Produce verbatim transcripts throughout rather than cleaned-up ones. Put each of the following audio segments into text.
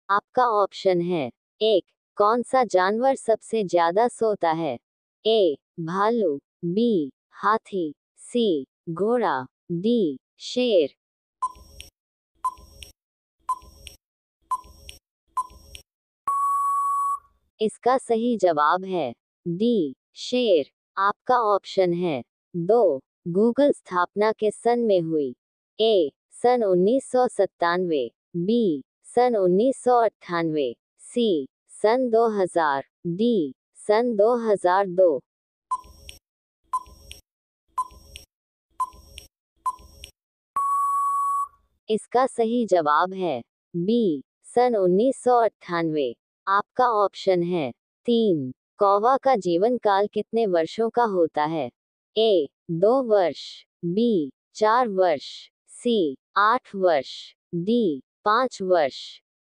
आपका ऑप्शन है एक। कौन सा जानवर सबसे ज्यादा सोता है? ए भालू, बी हाथी, सी घोड़ा, डी शेर। इसका सही जवाब है डी शेर। आपका ऑप्शन है दो। गूगल स्थापना किस सन में हुई? ए सन उन्नीस सौ सत्तानवे, बी सन उन्नीस सौ अट्ठानवे, सी सन दो हज़ार, डी सन दो हज़ार दो। इसका सही जवाब है बी सन उन्नीस सौ अट्ठानवे। आपका ऑप्शन है तीन। कौवा का जीवन काल कितने वर्षों का होता है? ए दो वर्ष, बी चार वर्ष, सी आठ वर्ष, डी पाँच वर्ष।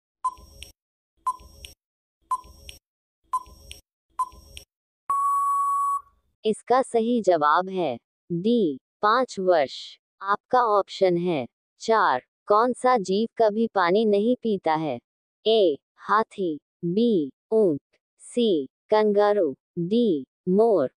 इसका सही जवाब है डी पाँच वर्ष। आपका ऑप्शन है चार। कौन सा जीव कभी पानी नहीं पीता है? ए हाथी, बी ऊंट, सी कंगारू, डी मोर।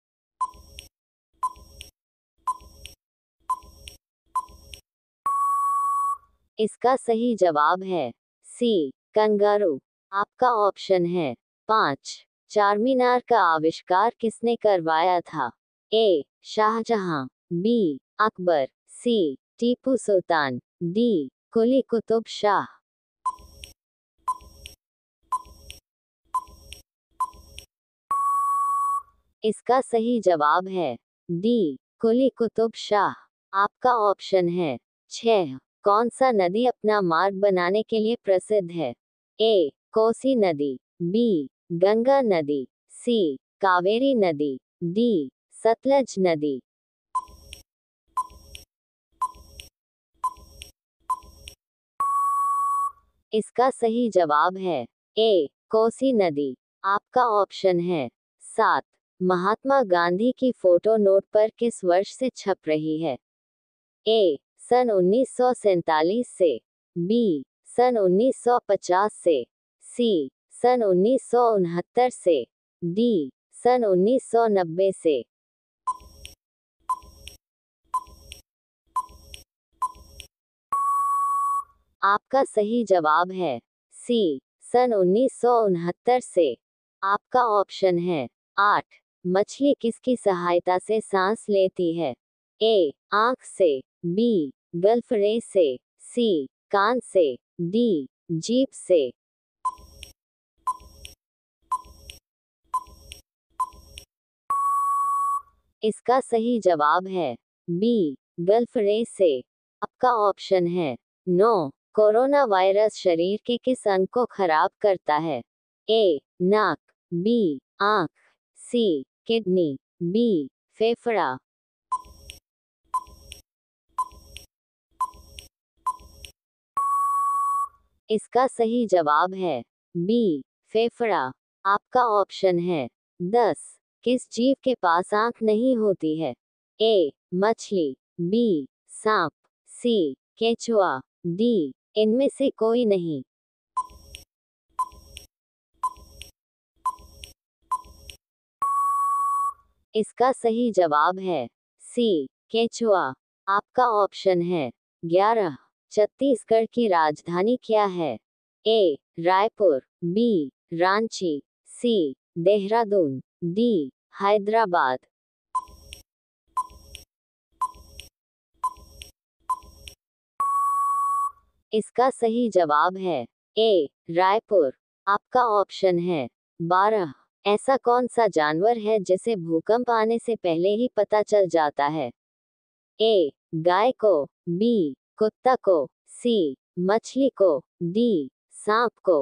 इसका सही जवाब है सी कंगारू। आपका ऑप्शन है पाँच। चारमीनार का आविष्कार किसने करवाया था? A Shahjahan, B Akbar, C Tipu Sultan, D Quli Qutb Shah. इसका सही जवाब है डी कुली कुतुब शाह। आपका ऑप्शन है छह। कौन सा नदी अपना मार्ग बनाने के लिए प्रसिद्ध है? ए कोसी नदी, बी गंगा नदी, सी कावेरी नदी, डी सतलज नदी। इसका सही जवाब है ए कोसी नदी। आपका ऑप्शन है सात। महात्मा गांधी की फोटो नोट पर किस वर्ष से छप रही है? ए सन उन्नीस सौ सैंतालीस से, बी सन उन्नीस सौ पचास से, सी सन उन्नीस सौ उनहत्तर से, डी सन उन्नीस सौ नब्बे से। आपका सही जवाब है सी सन उन्नीस सौ उनहत्तर से। आपका ऑप्शन है आठ। मछली किसकी सहायता से सांस लेती है? ए आंख से, बी गल्फ रे से, सी कान से, डी जीभ से। इसका सही जवाब है बी गल्फ रे से। आपका ऑप्शन है नौ। कोरोना वायरस शरीर के किस अंग को खराब करता है? ए नाक, बी आंख, सी किडनी, बी फेफड़ा। इसका सही जवाब है बी फेफड़ा। आपका ऑप्शन है दस। किस जीव के पास आंख नहीं होती है? ए मछली, बी सांप, सी केचुआ, डी इनमें से कोई नहीं। इसका सही जवाब है सी केचुआ। आपका ऑप्शन है ग्यारह। छत्तीसगढ़ की राजधानी क्या है? A Raipur, B Ranchi, C Dehradun, D Hyderabad. इसका सही जवाब है ए रायपुर। आपका ऑप्शन है बारह। ऐसा कौन सा जानवर है जिसे भूकंप आने से पहले ही पता चल जाता है? ए गाय को, बी कुत्ता को, सी मछली को, डी सांप को।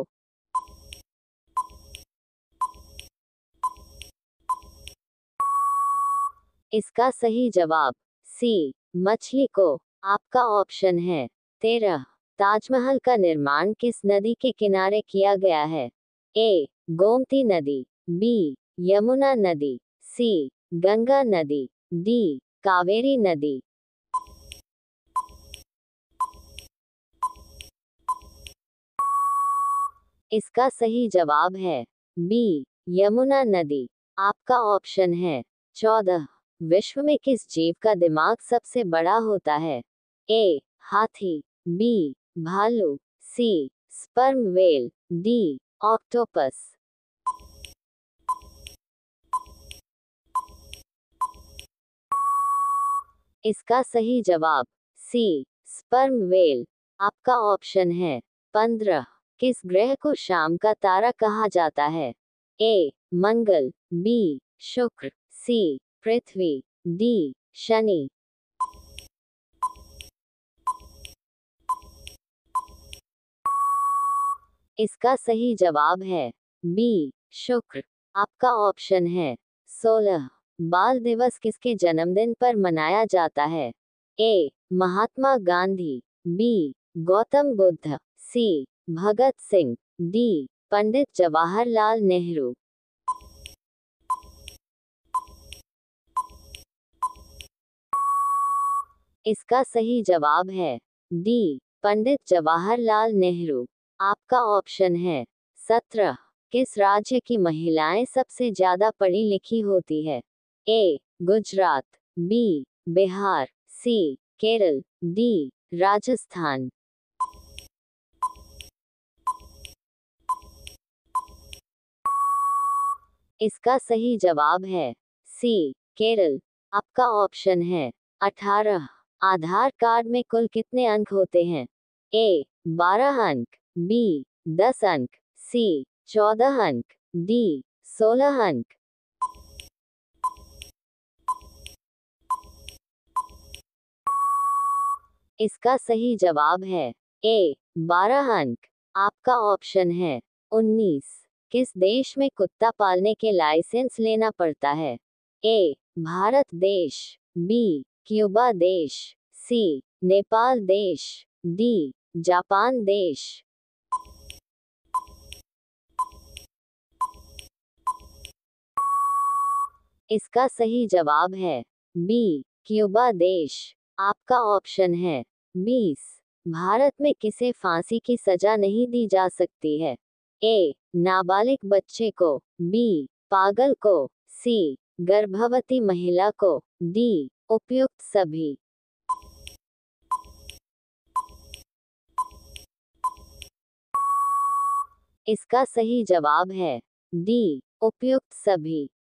इसका सही जवाब सी मछली को। आपका ऑप्शन है तेरह। ताजमहल का निर्माण किस नदी के किनारे किया गया है? ए गोमती नदी, बी यमुना नदी, सी गंगा नदी, डी कावेरी नदी। इसका सही जवाब है बी, यमुना नदी। आपका ऑप्शन है चौदह। विश्व में किस जीव का दिमाग सबसे बड़ा होता है? ए, हाथी, बी, भालू, C, sperm whale, D, octopus. इसका सही जवाब सी, स्पर्म व्हेल। आपका ऑप्शन है पंद्रह। किस ग्रह को शाम का तारा कहा जाता है? ए, मंगल, बी, शुक्र, सी, पृथ्वी, डी, शनि। इसका सही जवाब है बी, शुक्र। आपका ऑप्शन है सोलह। बाल दिवस किसके जन्मदिन पर मनाया जाता है? A, Mahatma Gandhi, B, Gautam Buddha, C, Bhagat Singh, D, Pandit Jawaharlal Nehru. इसका सही जवाब है डी, पंडित जवाहरलाल नेहरू। आपका ऑप्शन है सत्रह। किस राज्य की महिलाएं सबसे ज्यादा पढ़ी लिखी होती है? A, Gujarat, B, Bihar, C, Kerala, D, Rajasthan. इसका सही जवाब है सी, केरल। आपका ऑप्शन है अठारह। आधार कार्ड में कुल कितने अंक होते हैं? ए, बारह अंक, बी, दस अंक, सी, चौदह अंक, डी, सोलह अंक। इसका सही जवाब है ए, बारह अंक। आपका ऑप्शन है उन्नीस। किस देश में कुत्ता पालने के लाइसेंस लेना पड़ता है? ए, भारत देश, बी, क्यूबा देश, सी, नेपाल देश, डी, जापान देश। इसका सही जवाब है बी, क्यूबा देश। आपका ऑप्शन है बीस। भारत में किसे फांसी की सजा नहीं दी जा सकती है? ए, नाबालिग बच्चे को, बी, पागल को, सी, गर्भवती महिला को, डी, उपयुक्त सभी। इसका सही जवाब है डी, उपयुक्त सभी।